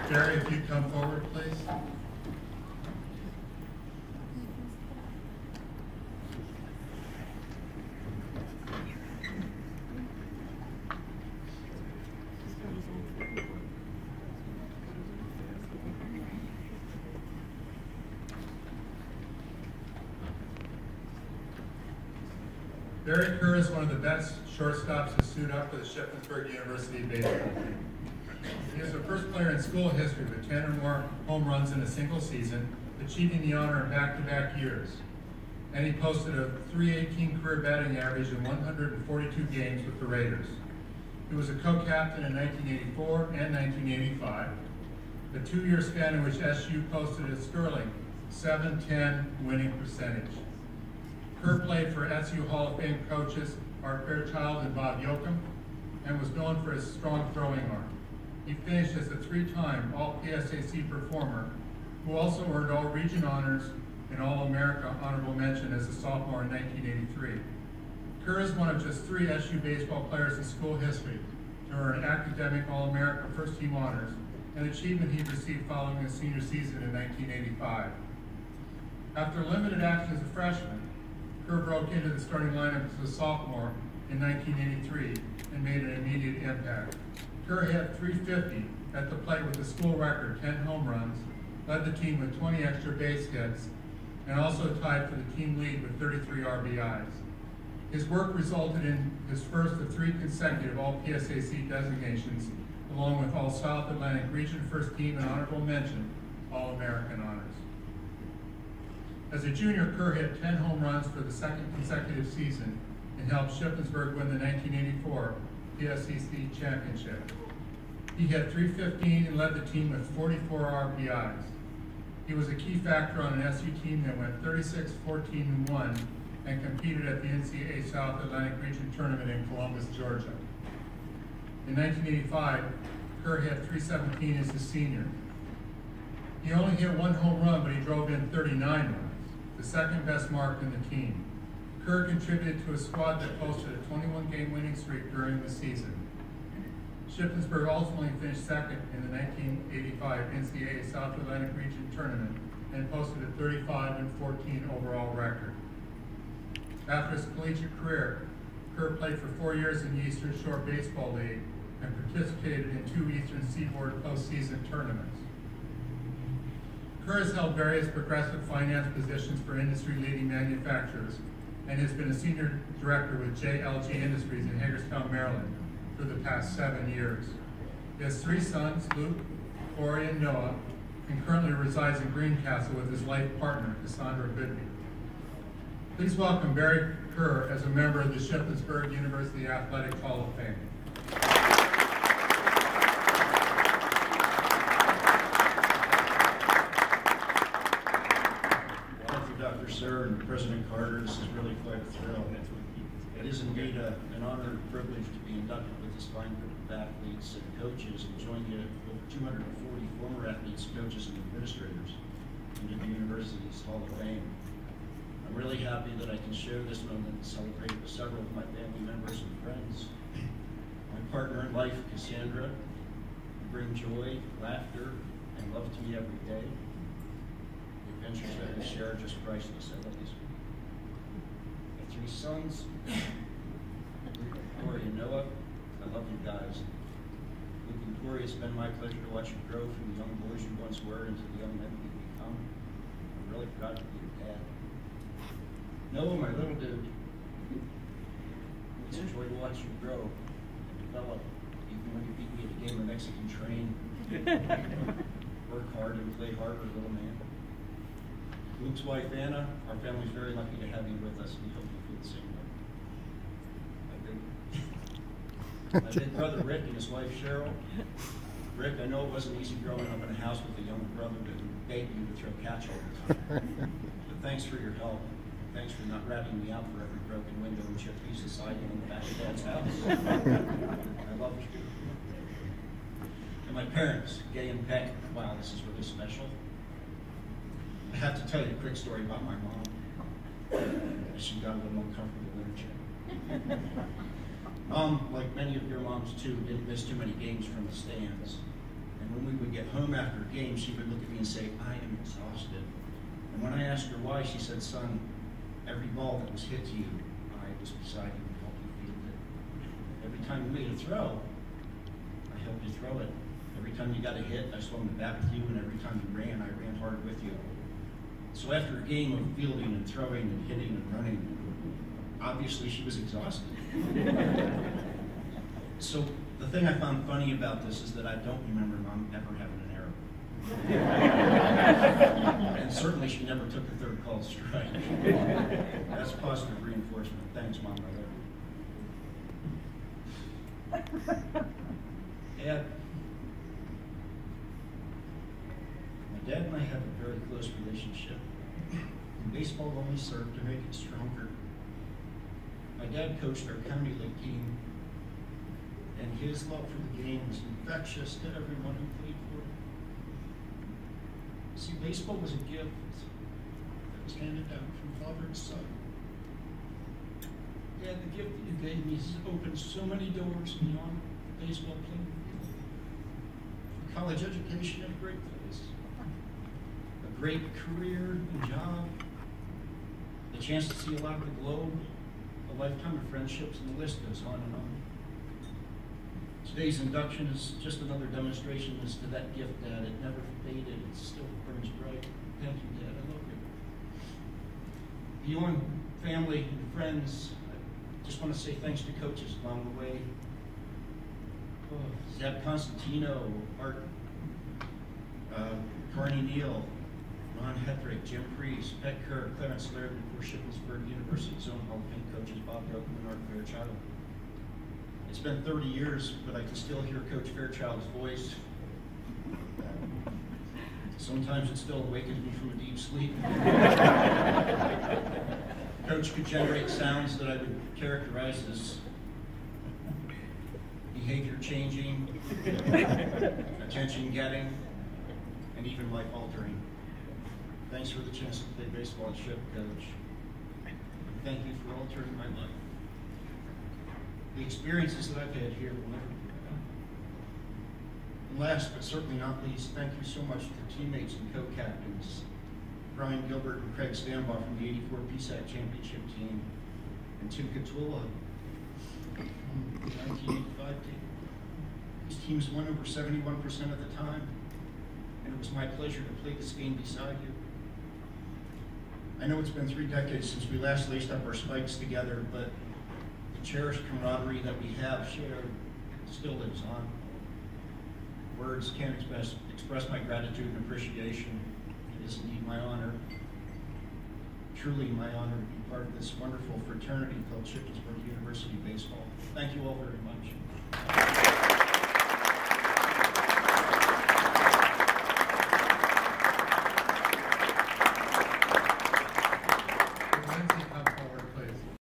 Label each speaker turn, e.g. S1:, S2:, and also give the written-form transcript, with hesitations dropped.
S1: Barry, if you come forward, please. Barry Kerr is one of the best shortstops to suit up for the Shippensburg University baseball team. He is the first player in school history with 10 or more home runs in a single season, achieving the honor in back-to-back years. And he posted a .318 career batting average in 142 games with the Raiders. He was a co-captain in 1984 and 1985, a two-year span in which SU posted a sterling .710 winning percentage. Kerr played for SU Hall of Fame coaches Art Fairchild and Bob Yoakum, and was known for his strong throwing arm. He finished as a three-time All-PSAC performer, who also earned All-Region honors and All-America honorable mention as a sophomore in 1983. Kerr is one of just 3 SU baseball players in school history to earn academic All-America first-team honors, an achievement he received following his senior season in 1985. After limited action as a freshman, Kerr broke into the starting lineup as a sophomore in 1983 and made an immediate impact. Kerr hit .350 at the plate with a school record 10 home runs, led the team with 20 extra base hits, and also tied for the team lead with 33 RBIs. His work resulted in his first of 3 consecutive All-PSAC designations, along with all South Atlantic Region First Team and honorable mention All-American honors. As a junior, Kerr hit 10 home runs for the second consecutive season and helped Shippensburg win the 1984 PSAC championship. He hit .315 and led the team with 44 RBIs. He was a key factor on an SU team that went 36-14-1 and competed at the NCAA South Atlantic Region Tournament in Columbus, Georgia. In 1985, Kerr hit .317 as a senior. He only hit 1 home run, but he drove in 39 runs, the second best mark in the team. Kerr contributed to a squad that posted a 21-game winning streak during the season. Shippensburg ultimately finished second in the 1985 NCAA South Atlantic Region Tournament and posted a 35-14 overall record. After his collegiate career, Kerr played for 4 years in the Eastern Shore Baseball League and participated in 2 Eastern Seaboard postseason tournaments. Kerr has held various progressive finance positions for industry-leading manufacturers and has been a senior director with JLG Industries in Hagerstown, Maryland for the past 7 years. He has 3 sons, Luke, Corey, and Noah, and currently resides in Greencastle with his life partner, Cassandra Goodby. Please welcome Barry Kerr as a member of the Shippensburg University Athletic Hall of Fame.
S2: Dr. Sir and President Carter, this is really quite a thrill. It is indeed an honor and privilege to be inducted with this fine group of athletes and coaches and join the over 240 former athletes, coaches, and administrators into the university's Hall of Fame. I'm really happy that I can share this moment and celebrate with several of my family members and friends. My partner in life, Cassandra, bring joy, laughter, and love to me every day. Adventures that we share are just priceless. I love these people. My 3 sons, Corey and Noah, I love you guys. Luke and Corey, it's been my pleasure to watch you grow from the young boys you once were into the young men you've become. I'm really proud to be your dad. Noah, my little dude, it's a joy to watch you grow and develop, even when you beat me at a game of Mexican train. Work hard and play harder, little man. Luke's wife, Anna, our family's very lucky to have you with us, and we hope you feel the same way. My big brother, Rick, and his wife, Cheryl. Rick, I know it wasn't easy growing up in a house with a younger brother that begged you to throw catch all the time. But thanks for your help. Thanks for not ratting me out for every broken window and chipped piece of siding in the back of Dad's house. I love you. And my parents, Gay and Peg. Wow, this is really special. I have to tell you a quick story about my mom. She got a little uncomfortable in her chair. Like many of your moms too, didn't miss too many games from the stands. And when we we would get home after a game, she would look at me and say, "I am exhausted." And when I asked her why, she said, "Son, every ball that was hit to you, I was beside you and helped you field it. Every time you made a throw, I helped you throw it. Every time you got a hit, I swung the bat with you, and every time you ran, I ran hard with you." So after a game of fielding and throwing and hitting and running, obviously she was exhausted. So the thing I found funny about this is that I don't remember Mom ever having an error. And certainly she never took the third called strike. That's positive reinforcement. Thanks, Mom. I love you. Dad. My dad and I have a very close relationship. And baseball only served to make it stronger. My dad coached our county league team, and his love for the game was infectious to everyone who played for it. See, baseball was a gift that was handed down from father to son. Dad, the gift that you gave me has opened so many doors beyond baseball playing. For college education at a great place, a great career and job, the chance to see a lot of the globe, a lifetime of friendships, and the list goes on and on. Today's induction is just another demonstration as to that gift, Dad. It never faded. It still burns bright. Thank you, Dad. I love you. Beyond family and friends, I just want to say thanks to coaches along the way. Zeb Constantino, Art, Carney Neal, Ron Hetrick, Jim Priest, Pet Kerr, Clarence Laird, and of course Shippensburg University's own Hall of Fame coaches Bob Broken and Art Fairchild. It's been 30 years, but I can still hear Coach Fairchild's voice. Sometimes it still awakens me from a deep sleep. Coach could generate sounds that I would characterize as behavior changing, attention getting, and even life altering. Thanks for the chance to play baseball at Ship, Coach. And thank you for altering my life. The experiences that I've had here will never be forgotten. And last but certainly not least, thank you so much to the teammates and co-captains, Brian Gilbert and Craig Stambaugh from the '84 PSAC championship team, and Tim Catula from the 1985 team. These teams won over 71% of the time, and it was my pleasure to play this game beside you. I know it's been 3 decades since we last laced up our spikes together, but the cherished camaraderie that we have shared still lives on. Words can't express my gratitude and appreciation. It is indeed my honor, truly my honor, to be part of this wonderful fraternity called Shippensburg University Baseball. Thank you all very much.